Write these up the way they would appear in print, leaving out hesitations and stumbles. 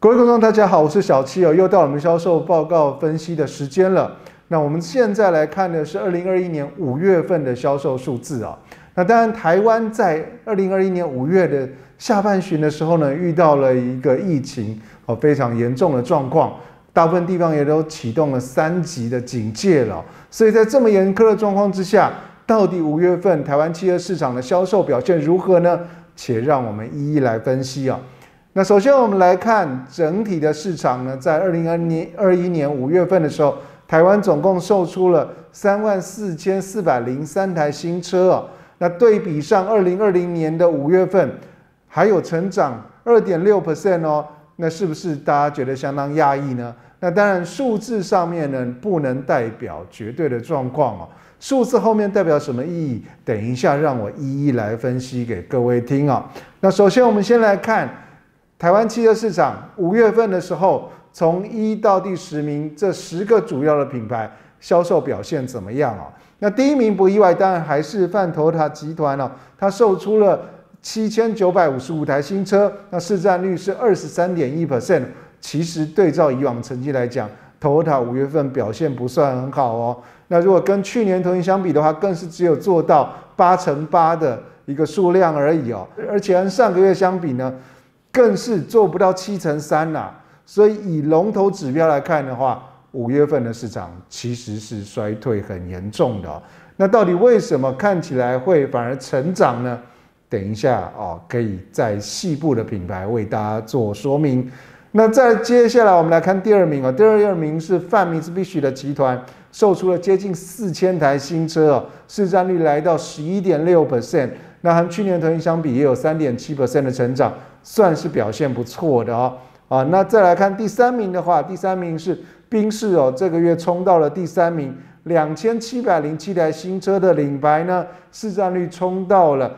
各位观众，大家好，我是小七哦，又到了我们销售报告分析的时间了。那我们现在来看的是2021年5月份的销售数字啊。那当然，台湾在2021年5月的下半旬的时候呢，遇到了一个疫情非常严重的状况，大部分地方也都启动了3级的警戒了。所以在这么严苛的状况之下，到底5月份台湾汽车市场的销售表现如何呢？且让我们一一来分析啊。那首先我们来看整体的市场呢，在2021年5月份的时候，台湾总共售出了34403台新车哦。那对比上2020年的5月份，还有成长 2.6% 哦。那是不是大家觉得相当讶异呢？那当然数字上面呢，不能代表绝对的状况哦。数字后面代表什么意义？等一下让我一一来分析给各位听啊。那首先我们先来看台湾汽车市场5月份的时候，从1到第10名这10个主要的品牌销售表现怎么样啊？那第1名不意外，当然还是泛Toyota集团哦，它售出了7955台新车，那市占率是 23.1%。其实对照以往成绩来讲，Toyota 5月份表现不算很好哦。那如果跟去年同期相比的话，更是只有做到8%的一个数量而已哦。而且和上个月相比呢，更是做不到7%啦。所以以龙头指标来看的话，5月份的市场其实是衰退很严重的哦。那到底为什么看起来会反而成长呢？等一下哦，可以在细部的品牌为大家做说明。那再接下来我们来看第2名哦，第2名是泛米兹必须的集团，售出了接近4000台新车哦，市占率来到 11.6%， 那和去年同期相比也有 3.7% 的成长，算是表现不错的哦。那再来看第3名的话，第3名是宾士哦，这个月冲到了第3名，2707台新车的领牌呢，市占率冲到了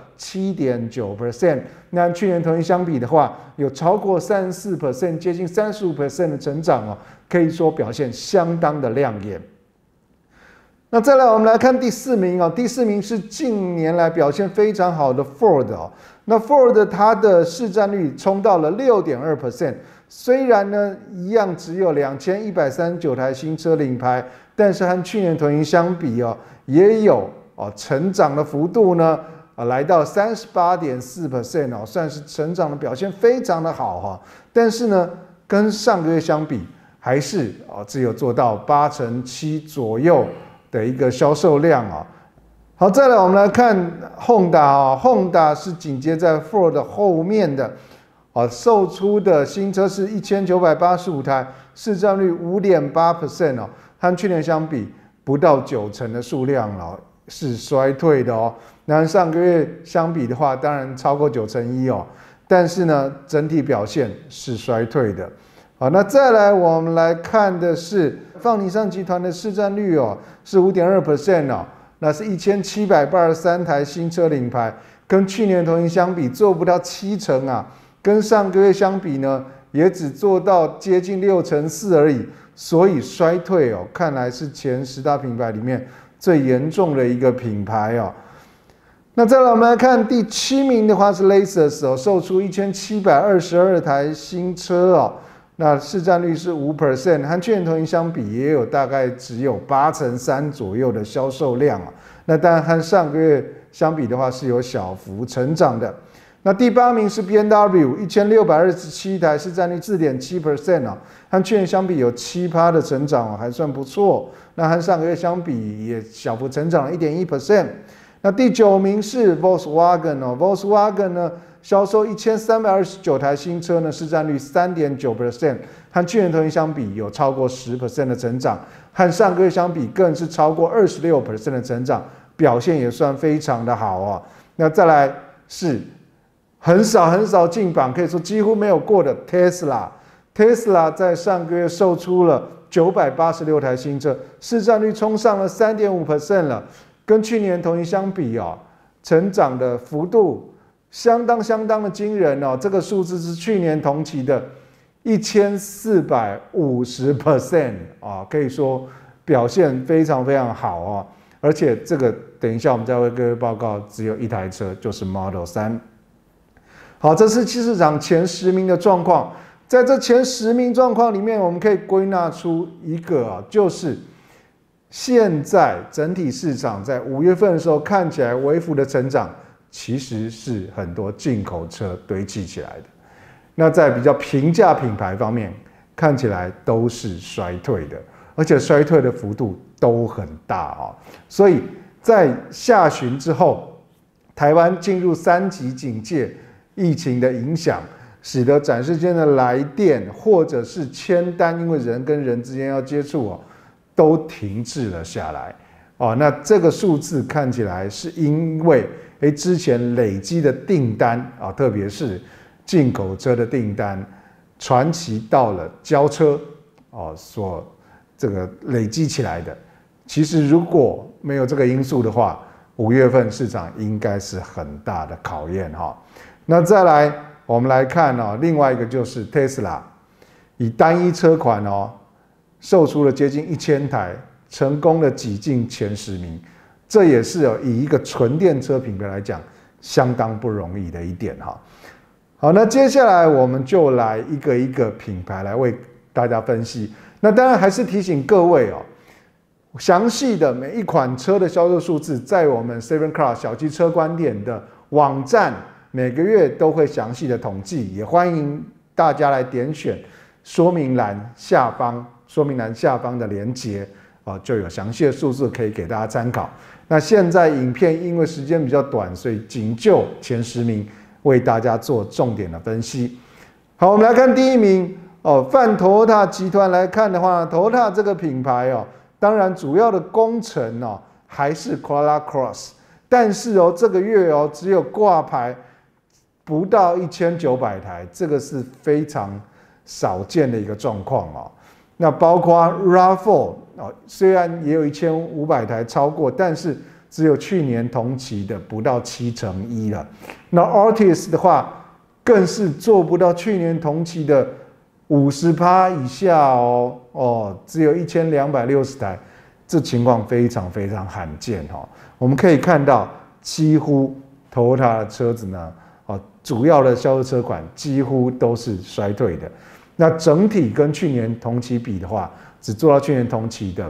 7.9%。那去年同期相比的话，有超过 34%， 接近 35% 的成长哦，可以说表现相当的亮眼。那再来我们来看第4名哦，第4名是近年来表现非常好的 Ford 哦。那 Ford 它的市占率冲到了 6.2%， 虽然呢一样只有2139台新车领牌，但是和去年同期相比哦，也有成长的幅度呢，来到 38.4% 哦，算是成长的表现非常的好哈。但是呢，跟上个月相比，还是只有做到7%左右的一个销售量啊。好，再来我们来看 Honda 啊 ，Honda 是紧接在 Ford 后面的，售出的新车是1985台，市占率 5.8% 哦，和去年相比不到90%的数量了，是衰退的哦。那上个月相比的话，当然超过91%哦，但是呢，整体表现是衰退的。好，那再来我们来看的是放尼桑集团的市占率哦，是 5.2% 哦。那是1783台新车领牌，跟去年同期相比做不到7%啊，跟上个月相比呢，也只做到接近4%而已，所以衰退哦，看来是前10大品牌里面最严重的一个品牌哦。那再来我们来看第7名的话是 Lexus 哦，售出1722台新车哦。那市占率是 5%， 和去年同期相比也有大概只有3%左右的销售量啊。那当然和上个月相比的话是有小幅成长的。那第8名是 BMW 1627台，市占率 4.7% 啊，和去年相比有7%的成长哦，还算不错。那和上个月相比也小幅成长了 1.1%。那第9名是 Volkswagen 哦 ，Volkswagen 呢销售1329台新车呢，市占率 3.9%， 和去年同期相比有超过 10% 的成长，和上个月相比更是超过 26% 的成长，表现也算非常的好哦。那再来是很少进榜，可以说几乎没有过的 Tesla 在上个月售出了986台新车，市占率冲上了 3.5% 了，跟去年同期相比哦，成长的幅度相当的惊人哦，这个数字是去年同期的1450% 啊，可以说表现非常好哦。而且这个等一下我们再为各位报告，只有1台车，就是 Model 3。好，这是市场前10名的状况。 在这前10名状况里面，我们可以归纳出一个就是现在整体市场在5月份的时候看起来微幅的成长，其实是很多进口车堆砌起来的。那在比较平价品牌方面，看起来都是衰退的，而且衰退的幅度都很大哦。所以在下旬之后，台湾进入3级警戒，疫情的影响，使得展示间的来电或者是签单，因为人跟人之间要接触哦，都停滞了下来哦。那这个数字看起来是因为之前累积的订单啊，特别是进口车的订单，传奇到了交车哦，所这个累积起来的。其实如果没有这个因素的话，5月份市场应该是很大的考验哈。那再来，我们来看哦，另外一个就是 Tesla， 以单一车款哦，售出了接近1000台，成功的挤进前10名，这也是以一个纯电车品牌来讲，相当不容易的一点哈。好，那接下来我们就来一个一个品牌来为大家分析。那当然还是提醒各位哦，详细的每一款车的销售数字，在我们 Seven Car 小汽车观点的网站，每个月都会详细的统计，也欢迎大家来点选说明栏下方的连结就有详细的数字可以给大家参考。那现在影片因为时间比较短，所以仅就前10名为大家做重点的分析。好，我们来看第1名泛 Toyota 集团来看的话 ，Toyota 这个品牌当然主要的工程还是 Corolla Cross， 但是这个月只有挂牌不到1900台，这个是非常少见的一个状况那包括 RAV4 虽然也有1500台超过，但是只有去年同期的不到1/7了。那 Altis 的话，更是做不到去年同期的50% 以下只有1260台，这情况非常非常罕见我们可以看到，几乎 Toyota 的车子呢主要的销售车款几乎都是衰退的。那整体跟去年同期比的话，只做到去年同期的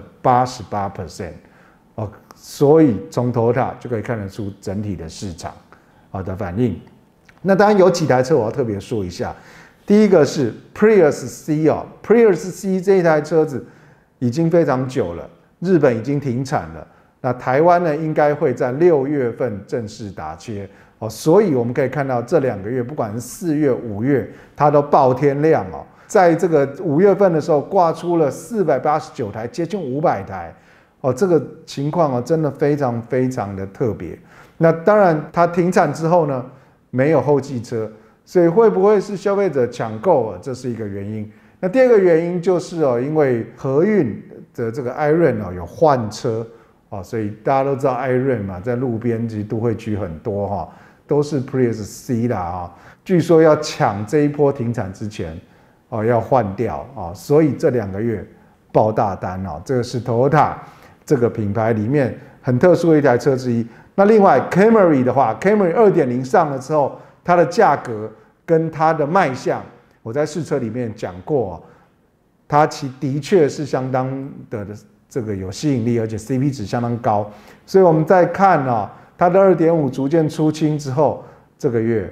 88%所以从 Toyota 就可以看得出整体的市场的反应。那当然有几台车我要特别说一下，第一个是 Prius C Prius C 这一台车子已经非常久了，日本已经停产了，那台湾呢应该会在6月份正式打切所以我们可以看到这2个月，不管是4月、5月，它都爆天量在这个5月份的时候挂出了489台，接近500台这个情况真的非常非常的特别。那当然它停产之后呢，没有后继车，所以会不会是消费者抢购这是一个原因。那第2个原因就是因为和运的这个 iRent 有换车所以大家都知道 iRent 嘛，在路边其实都会区很多都是 Prius C 啦据说要抢这一波停产之前要换掉所以这2个月爆大单这个是 Toyota 这个品牌里面很特殊的一台车之一。那另外 Camry 的话 ，Camry 2.0 上了之后，它的价格跟它的卖相，我在试车里面讲过它的确是相当的这个有吸引力，而且 CP 值相当高。所以我们再看它的 2.5 逐渐出清之后，这个月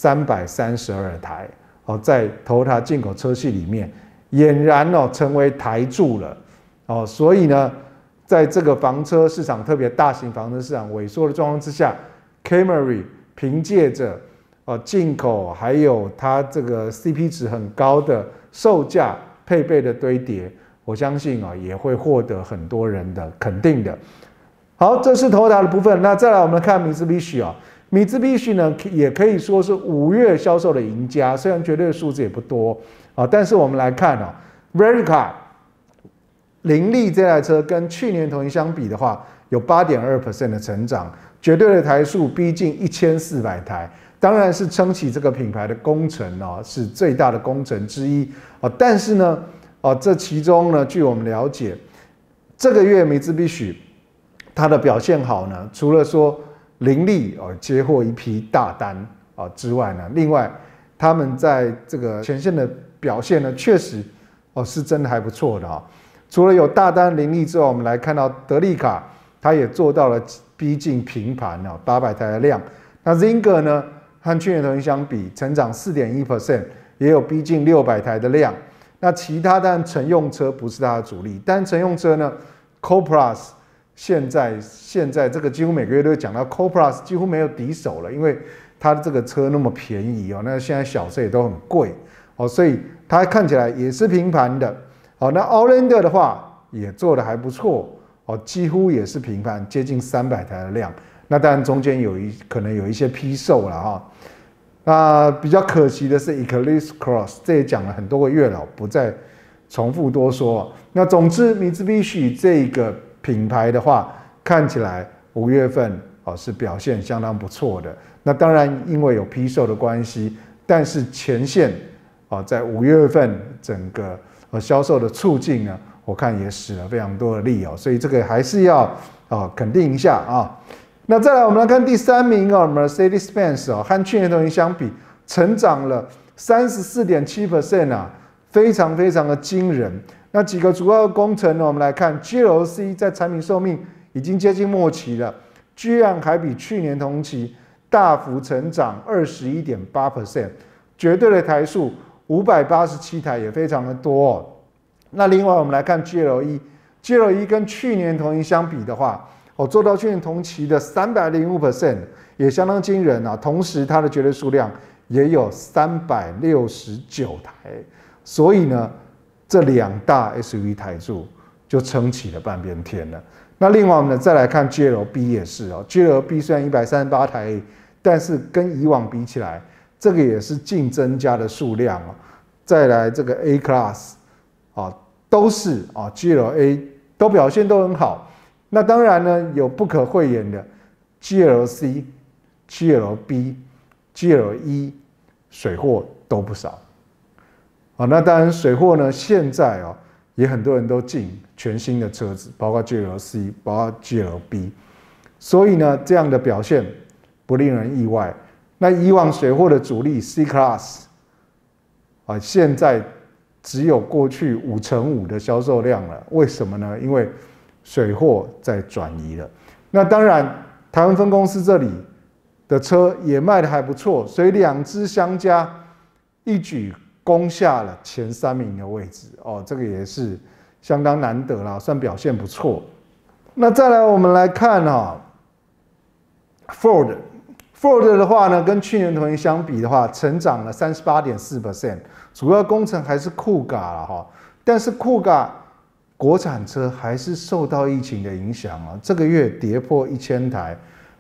332台在 Toyota 进口车系里面俨然成为台柱了所以呢，在这个房车市场，特别大型房车市场萎缩的状况之下 ，Camry 凭借着进口还有它这个 CP 值很高的售价配备的堆叠，我相信也会获得很多人的肯定的。好，这是 Toyota 的部分。那再来我们看Mitsubishi 呢，也可以说是5月销售的赢家，虽然绝对的数字也不多但是我们来看Verica 凌力这台车跟去年同期相比的话，有 8.2% 的成长，绝对的台数逼近1400台，当然是撑起这个品牌的工程是最大的工程之一但是呢这其中呢，据我们了解，这个月Mitsubishi它的表现好呢，除了说凌力接获一批大单之外呢，另外他们在这个前线的表现呢，确实是真的还不错的除了有大单林立之外，我们来看到德利卡，它也做到了逼近平盘800台的量。那 Zinger 呢，和去年同期相比，成长 4.1%， 也有逼近600台的量。那其他当然乘用车不是它的主力，但乘用车呢 ，Co-Plus 现在这个几乎每个月都会讲到 Co-Plus 几乎没有敌手了，因为它的这个车那么便宜那现在小车也都很贵所以它看起来也是平盘的那 Outlander 的话也做得还不错几乎也是平盘，接近300台的量。那当然中间可能有一些批售了那比较可惜的是 Eclipse Cross， 这也讲了很多个月了，不再重复多说。那总之Mitsubishi这个品牌的话，看起来5月份是表现相当不错的。那当然因为有批售的关系，但是前线在5月份整个销售的促进呢，我看也使了非常多的力所以这个还是要肯定一下那再来我们来看第3名Mercedes-Benz 和去年同期相比成长了 34.7% 非常非常的惊人。那几个主要的工程呢，我们来看 GLC 在产品寿命已经接近末期了，居然还比去年同期大幅成长 21.8%， 绝对的台数587台也非常的多那另外我们来看 GLE 跟去年同期相比的话做到去年同期的 305%， 也相当惊人同时它的绝对数量也有369台，所以呢这2大 SUV 台柱就撑起了半边天了。那另外我们再来看 GLB 也是GLB 虽然138台，但是跟以往比起来，这个也是净增加的数量再来这个 A Class 都是GLA 都表现都很好。那当然呢，有不可讳言的 GLC、GLB、GLE 水货都不少那当然水货呢，现在也很多人都进全新的车子，包括 GLC， 包括 GLB， 所以呢，这样的表现不令人意外。那以往水货的主力 C Class 现在只有过去5%的销售量了，为什么呢？因为水货在转移了。那当然台湾分公司这里的车也卖得还不错，所以2支相加一举攻下了前3名的位置这个也是相当难得啦，算表现不错。那再来我们来看Ford 的话呢，跟去年同期相比的话，成长了 38.4%， 主要工程还是酷咖啦但是酷咖国产车还是受到疫情的影响这个月跌破1000台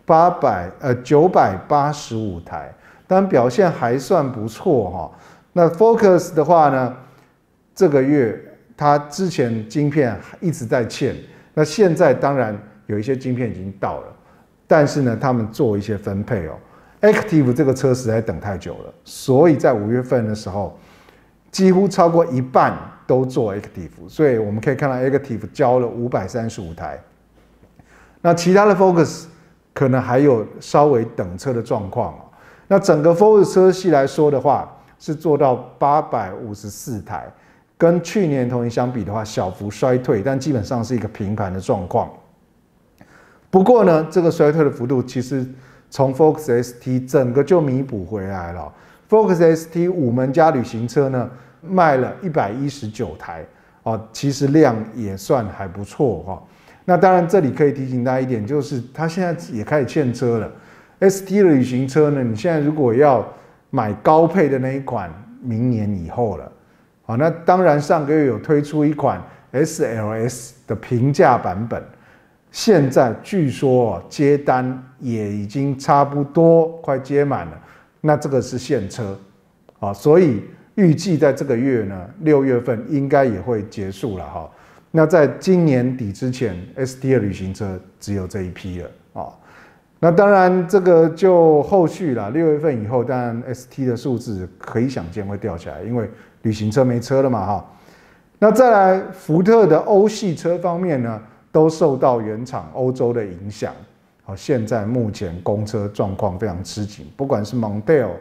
，985台，当然表现还算不错那 Focus 的话呢，这个月它之前晶片一直在欠，那现在当然有一些晶片已经到了，但是呢，他们做一些分配Active 这个车实在等太久了，所以在5月份的时候，几乎超过一半都做 Active， 所以我们可以看到 Active 交了535台。那其他的 Focus 可能还有稍微等车的状况那整个 Focus 车系来说的话，是做到854台，跟去年同期相比的话，小幅衰退，但基本上是一个平盘的状况。不过呢，这个衰退的幅度其实从 Focus ST 整个就弥补回来了。Focus ST 5门加旅行车呢，卖了119台其实量也算还不错那当然这里可以提醒大家一点，就是它现在也开始欠车了。ST 的旅行车呢，你现在如果要买高配的那一款，明年以后了那当然上个月有推出一款 SLS 的平价版本，现在据说接单也已经差不多快接满了，那这个是现车所以预计在这个月呢，6月份应该也会结束了那在今年底之前 ，ST 的旅行车只有这一批了那当然这个就后续啦，6月份以后，当然 ST 的数字可以想见会掉下来，因为旅行车没车了嘛那再来福特的欧系车方面呢，都受到原厂欧洲的影响现在目前供车状况非常吃紧，不管是 Mondeo、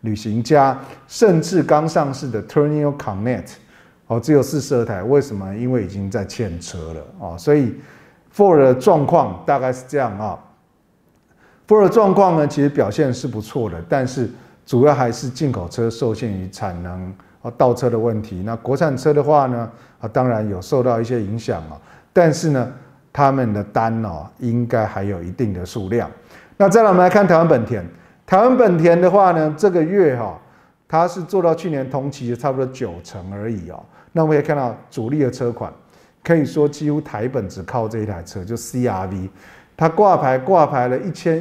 旅行家，甚至刚上市的 Turnio Connect， 只有42台，为什么？因为已经在欠车了所以 Ford 的状况大概是这样Ford 的状况呢，其实表现是不错的，但是主要还是进口车受限于产能倒车的问题。那国产车的话呢，当然有受到一些影响但是呢，他们的单应该还有一定的数量。那再来我们来看台湾本田，台湾本田的话呢，这个月它是做到去年同期的差不多90%而已那我们可以看到主力的车款，可以说几乎台本只靠这一台车，就 CR-V， 它挂牌了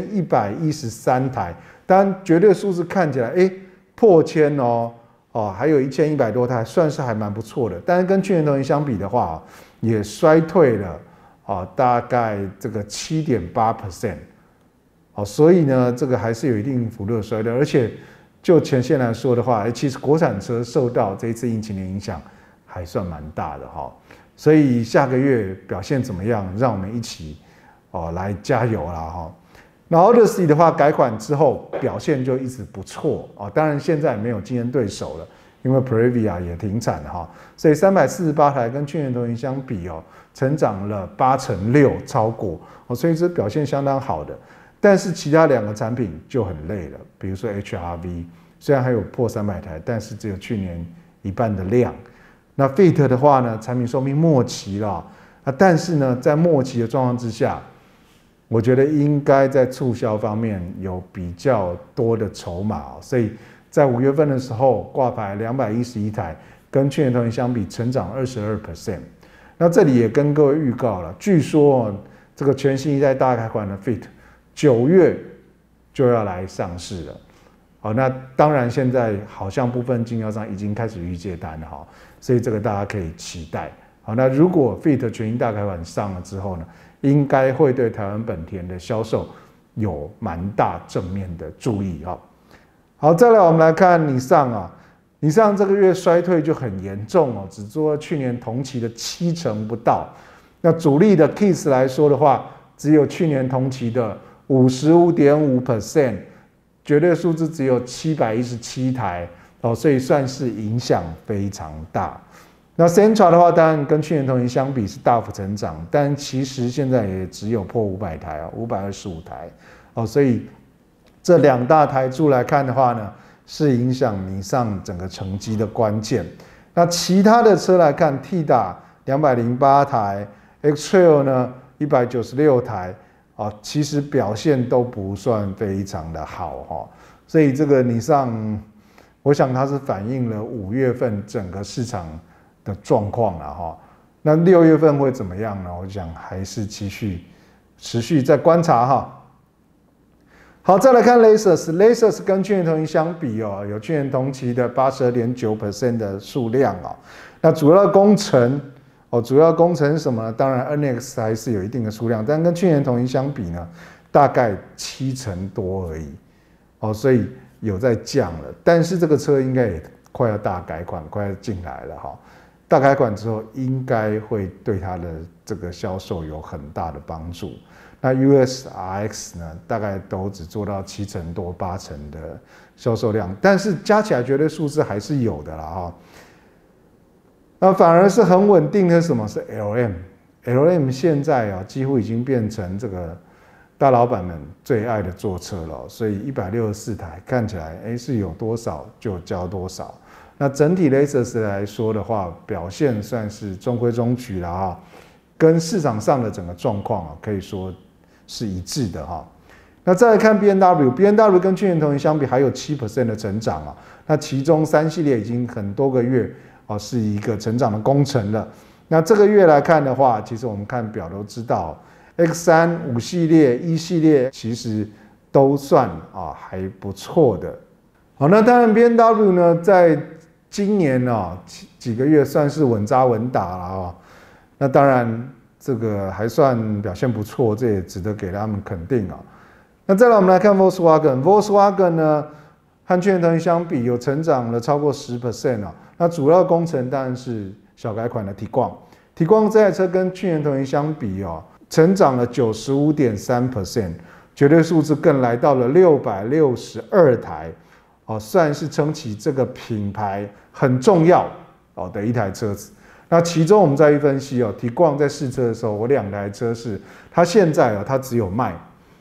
1113台，当然绝对数字看起来破千还有1100多台，算是还蛮不错的。但是跟去年同期相比的话也衰退了大概这个 7.8%所以呢，这个还是有一定幅度的衰退。而且就前线来说的话其实国产车受到这一次疫情的影响还算蛮大的所以下个月表现怎么样，让我们一起来加油啦那 Odyssey 的话改款之后表现就一直不错当然现在没有竞争对手了，因为 Previa 也停产了所以348台跟去年同期相比成长了86%超过所以这表现相当好的。但是其他2个产品就很累了，比如说 HR-V 虽然还有破300台，但是只有去年一半的量。那 Fit 的话呢，产品寿命末期了但是呢，在末期的状况之下，我觉得应该在促销方面有比较多的筹码所以在5月份的时候挂牌211台，跟去年同期相比成长22%。那这里也跟各位预告了，据说这个全新一代大改款的 Fit 9月就要来上市了那当然现在好像部分经销商已经开始预接单了所以这个大家可以期待那如果 Fit 全新大改款上了之后呢，应该会对台湾本田的销售有蛮大正面的注意好，再来我们来看尼桑尼桑这个月衰退就很严重只做去年同期的70%不到。那主力的 Kiss 来说的话，只有去年同期的 55.5%， 绝对数字只有717台所以算是影响非常大。那 Sentra 的话，当然跟去年同期相比是大幅成长，但其实现在也只有破500台525台所以这2大台柱来看的话呢，是影响尼桑整个成绩的关键。那其他的车来看 ，Tiida 208台 ，X-Trail 呢196台其实表现都不算非常的好所以这个尼桑，我想它是反映了5月份整个市场的状况了那6月份会怎么样呢？我想还是持续在观察好，再来看 Lexus 跟去年同期相比有去年同期的 82.9% 的数量那主要工程是什么呢？当然 NX 还是有一定的数量，但跟去年同期相比呢，大概70%多而已所以有在降了。但是这个车应该也快要大改款，快要进来了大改款之后，应该会对它的这个销售有很大的帮助。那 US-RX 呢，大概都只做到7%多8%的销售量，但是加起来绝对数字还是有的啦那反而是很稳定的什么是 LM 现在几乎已经变成这个大老板们最爱的坐车了所以164台看起来是有多少就交多少。那整体 Lexus 来说的话，表现算是中规中矩了跟市场上的整个状况可以说是一致的那再来看 BMW 跟去年同期相比还有 7% 的成长那其中3系列已经很多个月是一个成长的工程了。那这个月来看的话，其实我们看表都知道 X3 5系列1系列其实都算还不错的。好，那当然 BMW 呢在今年几个月算是稳扎稳打了那当然这个还算表现不错，这也值得给他们肯定那再来我们来看 Volkswagen 呢和去年同期相比有成长了超过 10% 那主要工程当然是小改款的Tiguan这台车跟去年同期相比成长了 95.3%， 绝对数字更来到了662台算是撑起这个品牌很重要的一台车子。那其中我们再一分析Tiguan在试车的时候，我2台车是它现在它只有卖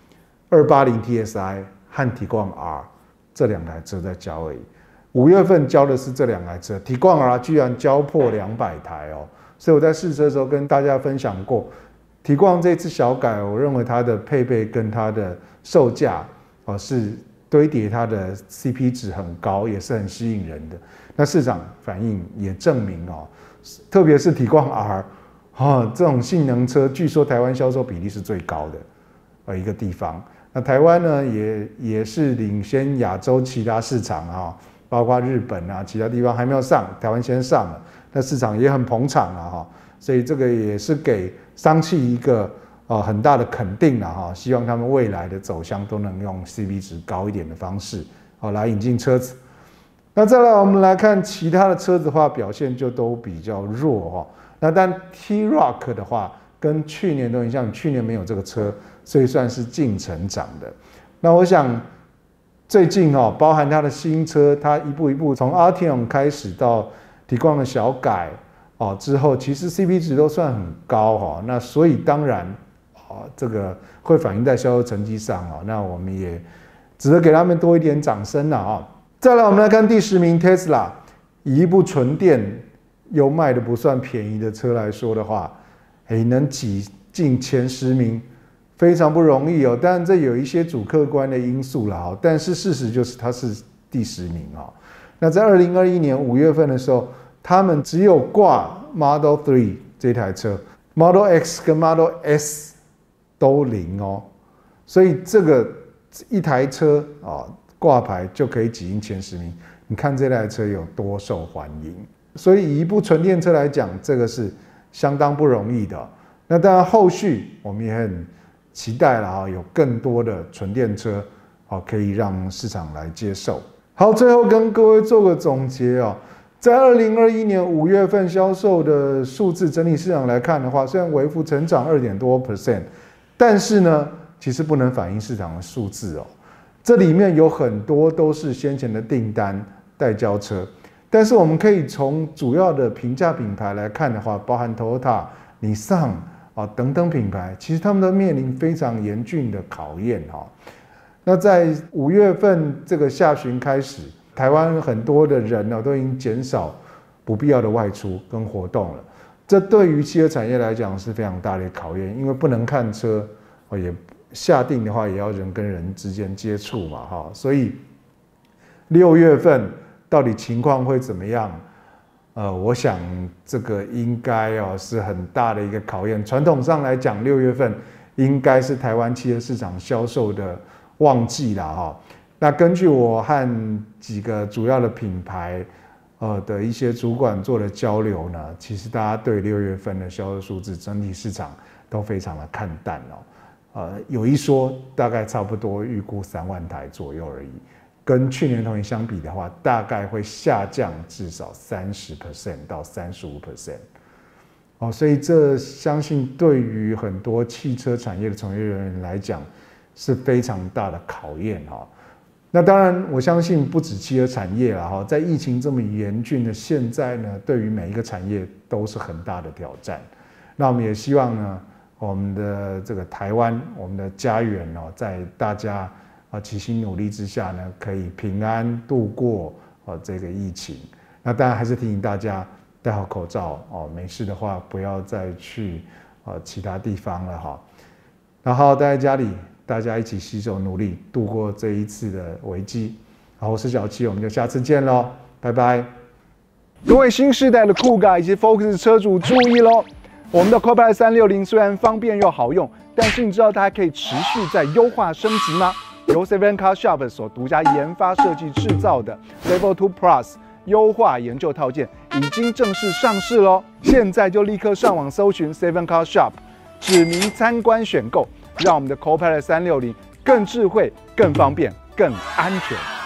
280 TSI 和 Tiguan R 这2台车在交而已。5月份交的是这2台车，Tiguan R 居然交破200台所以我在试车的时候跟大家分享过，Tiguan这次小改，我认为它的配备跟它的售价是堆叠它的 CP 值很高，也是很吸引人的。那市场反应也证明特别是Tiguan R 这种性能车，据说台湾销售比例是最高的一个地方。那台湾呢也是领先亚洲其他市场包括日本其他地方还没有上，台湾先上了，那市场也很捧场所以这个也是给商汽一个很大的肯定希望他们未来的走向都能用 CP 值高一点的方式来引进车子。那再来我们来看其他的车子的话，表现就都比较弱那但 T-Roc 的话跟去年都很像，去年没有这个车，所以算是净成长的。那我想最近包含它的新车，它一步一步从 Arteon 开始到Tiguan的小改之后，其实 CP 值都算很高那所以当然这个会反映在销售成绩上那我们也值得给他们多一点掌声了再来我们来看第10名 Tesla， 以一部纯电又卖的不算便宜的车来说的话，能挤进前10名非常不容易当然这有一些主客观的因素啦但是事实就是它是第10名那在2021年5月份的时候，他们只有挂 Model 3这台车， Model X 跟 Model S 都0所以这个一台车挂牌就可以挤进前10名，你看这台车有多受欢迎。所以以一部纯电车来讲，这个是相当不容易的那当然后续我们也很期待了有更多的纯电车可以让市场来接受。好，最后跟各位做个总结在2021年5月份销售的数字，整体市场来看的话，虽然微幅成长2.多%，但是呢，其实不能反映市场的数字这里面有很多都是先前的订单待交车，但是我们可以从主要的平价品牌来看的话，包含 Toyota、Nissan等等品牌，其实他们都面临非常严峻的考验那在5月份这个下旬开始，台湾很多的人都已经减少不必要的外出跟活动了，这对于汽车产业来讲是非常大的考验，因为不能看车也下定的话也要人跟人之间接触嘛所以6月份到底情况会怎么样我想这个应该是很大的一个考验。传统上来讲，6月份应该是台湾汽车市场销售的旺季啦那根据我和几个主要的品牌的一些主管做的交流呢，其实大家对6月份的销售数字整体市场都非常的看淡有一说大概差不多预估3万台左右而已，跟去年同期相比的话，大概会下降至少30% 到35%所以这相信对于很多汽车产业的从业人员来讲是非常大的考验那当然我相信不止汽车产业啦在疫情这么严峻的现在呢，对于每一个产业都是很大的挑战。那我们也希望呢，我们的这个台湾，我们的家园在大家齐心努力之下呢，可以平安度过这个疫情。那当然还是提醒大家戴好口罩没事的话不要再去其他地方了然后待在家里，大家一起携手努力度过这一次的危机。好，我是小七，我们就下次见咯，拜拜。各位新世代的酷咖以及 Focus 车主注意咯，我们的 Copilot 360虽然方便又好用，但是你知道它还可以持续在优化升级吗？由 Seven Car Shop 所独家研发设计制造的 Level 2 Plus 优化研究套件已经正式上市咯，现在就立刻上网搜寻 Seven Car Shop， 指明参观选购，让我们的 Copilot 360更智慧、更方便、更安全。